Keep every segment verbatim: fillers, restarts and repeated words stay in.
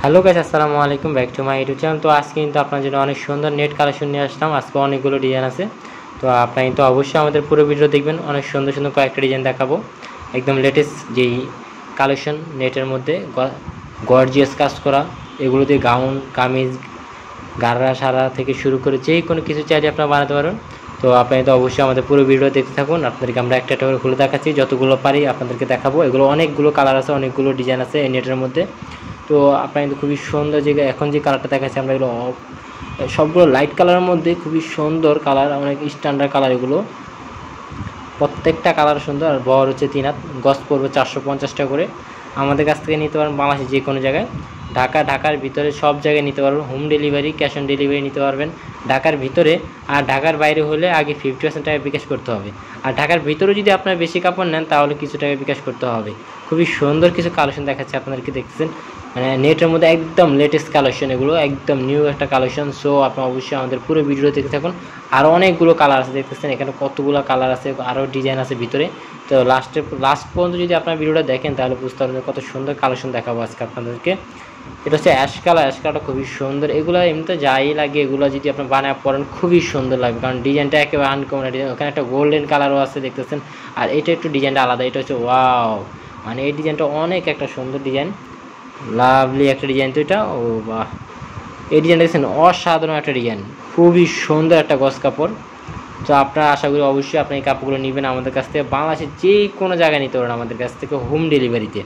Hello guys, আসসালামু আলাইকুম, back to my YouTube channel. তো আজকে কিন্তু আপনার জন্য অনেক সুন্দর নেট কালেকশন নিয়ে আসলাম। আজকে অনেকগুলো ডিজাইন আছে, তো আপনারা কিন্তু অবশ্যই আমাদের পুরো ভিডিও দেখবেন। অনেক সুন্দর সুন্দর কয়েকটা ডিজাইন দেখাবো, একদম লেটেস্ট যেই কালেকশন নেটের মধ্যে গর্জিয়াস কাজ করা, এগুলো দিয়ে গাউন, কামিজ, গাররা সারা থেকে শুরু করে যে কোনো কিছু চাইলে আপনারা বানাতে পারেন। তো আপনারা তো অবশ্যই আমাদের পুরো ভিডিও দেখতে থাকুন। আপনাদেরকে আমরা একটা একটা করে খুলে দেখাচ্ছি, যতগুলো পারি আপনাদেরকে দেখাবো। এগুলো অনেকগুলো কালার আছে, অনেকগুলো ডিজাইন আছে এই নেটের মধ্যে। তো আপনারা কিন্তু খুবই সুন্দর, যে এখন যে কালারটা দেখাচ্ছি আমরা, এগুলো সবগুলো লাইট কালারের মধ্যে খুবই সুন্দর কালার, অনেক স্ট্যান্ডার্ড কালার। এগুলো প্রত্যেকটা কালার সুন্দর। আর বহর হচ্ছে তিন হাত, গজ পড়বে চারশো পঞ্চাশ টাকা করে। আমাদের কাছ থেকে নিতে পারেন বাংলাদেশে যে কোনো জায়গায়, ঢাকা ঢাকার ভিতরে সব জায়গায় নিতে পারবেন। Home delivery, cash on delivery নিতে পারবেন ঢাকার ভিতরে। আর ঢাকার বাইরে হলে আগে ফিফটি পার্সেন্ট টাকা বিকাশ করতে হবে। আর ঢাকার ভিতরে যদি আপনার বেশি কাপড় নেন তাহলে কিছু টাকা বিকাশ করতে হবে। খুবই সুন্দর কিছু কালেকশন দেখাচ্ছে আপনাদেরকে, দেখতেছেন মানে নেটের মধ্যে একদম লেটেস্ট কালেকশন, এগুলো একদম নিউ একটা কালেকশন। সো আপনারা অবশ্যই আমাদের পুরো ভিডিও দেখতে থাকুন। আরও অনেকগুলো কালার আছে, দেখতেছেন এখানে কতগুলো কালার আছে, আরও ডিজাইন আছে ভিতরে। তো লাস্টে লাস্ট পর্যন্ত যদি আপনার ভিডিওটা দেখেন তাহলে বুঝতে পারবেন কত সুন্দর কালেকশন দেখাবো আজকে আপনাদেরকে। এটা হচ্ছে অ্যাশ কালার, অ্যাশ কালারটা খুবই সুন্দর। এগুলো এমনিতে যাই লাগে, এগুলো যদি আপনি বানায় পরেন খুবই সুন্দর লাগবে, কারণ ডিজাইনটা একেবারে আনকমন ডিজাইন। ওখানে একটা গোল্ডেন কালারও আছে দেখতেছেন, আর এটা একটু ডিজাইনটা আলাদা। এটা হচ্ছে ওয়াও, মানে এই ডিজাইনটা অনেক একটা সুন্দর ডিজাইন, লাভলি একটা ডিজাইন। তো এটা ও বাহ, এই ডিজাইনটা দেখছেন অসাধারণ একটা ডিজাইন, খুবই সুন্দর একটা গজ কাপড়। তো আপনারা আশা করি অবশ্যই আপনি এই কাপড়গুলো নেবেন আমাদের কাছ থেকে। বাংলাদেশের যে কোনো জায়গায় নিতে পারেন আমাদের কাছ থেকে হোম ডেলিভারিতে।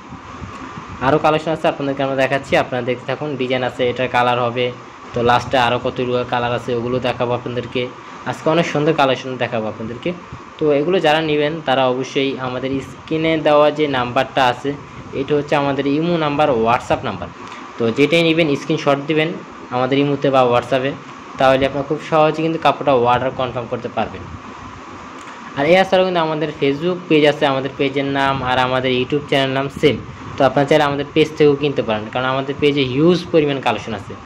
আরও কালেকশন আছে আপনাদেরকে আমরা দেখাচ্ছি, আপনারা দেখতে থাকুন। ডিজাইন আছে, এটার কালার হবে। তো লাস্টে আরও কতগুলো কালার আছে, ওগুলো দেখাবো আপনাদেরকে। আজকে অনেক সুন্দর কালেকশন দেখাবো আপনাদেরকে। তো এগুলো যারা নেবেন তারা অবশ্যই আমাদের স্ক্রিনে দেওয়া যে নাম্বারটা আছে, এটা হচ্ছে আমাদের ইমো নাম্বার, হোয়াটসঅ্যাপ নাম্বার। তো যেটাই নেবেন স্ক্রিনশট দিবেন আমাদের ইমোতে বা হোয়াটসঅ্যাপে, তাহলে আপনারা খুব সহজে কিন্তু কাপড়টা অর্ডার কনফার্ম করতে পারবেন। আর এছাড়াও কিন্তু আমাদের ফেসবুক পেজ আছে, আমাদের পেজের নাম আর আমাদের ইউটিউব চ্যানেল নাম সেম। তো আপনারা চাইলে আমাদের পেজ থেকেও কিনতে পারেন, কারণ আমাদের পেজে হিউজ পরিমাণ কালেকশন আছে।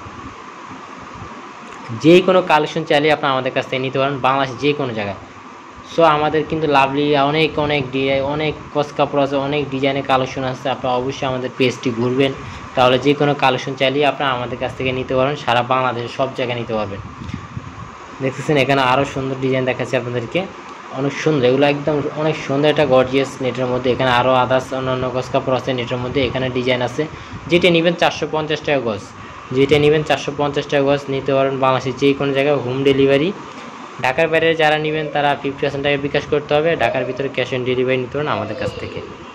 যে কোনো কালেকশন চাইলে আপনারা আমাদের কাছ থেকে নিতে পারেন বাংলাদেশ যে কোনো জায়গায়। সো আমাদের কিন্তু লাভলি অনেক অনেক ডিজাইন, অনেক কস কাপড় আছে, অনেক ডিজাইনের কালেকশন আছে। আপনারা অবশ্যই আমাদের পেজটি ঘুরবেন, তাহলে যে কোনো কালেকশন চাইলে আপনারা আমাদের কাছ থেকে নিতে পারেন। সারা বাংলাদেশের সব জায়গায় নিতে পারবেন। দেখতেছেন এখানে আরও সুন্দর ডিজাইন দেখাচ্ছি আপনাদেরকে, অনেক সুন্দর। এগুলো একদম অনেক সুন্দর একটা গর্জিয়াস নেটের মধ্যে। এখানে আরও আদার্স অন্যান্য গজ কাপড় আছে নেটের মধ্যে। এখানে ডিজাইন আছে, যেটা নেবেন চারশো পঞ্চাশ টাকা গজ, যেটা নেবেন চারশো পঞ্চাশ টাকা গজ নিতে পারেন বাংলাদেশের যে কোনো জায়গায় হোম ডেলিভারি। ঢাকার বাইরে যারা নেবেন তারা ফিফটি পার্সেন্ট টাকা বিকাশ করতে হবে। ঢাকার ভিতরে ক্যাশ অন ডেলিভারি নিতে পারেন আমাদের কাছ থেকে।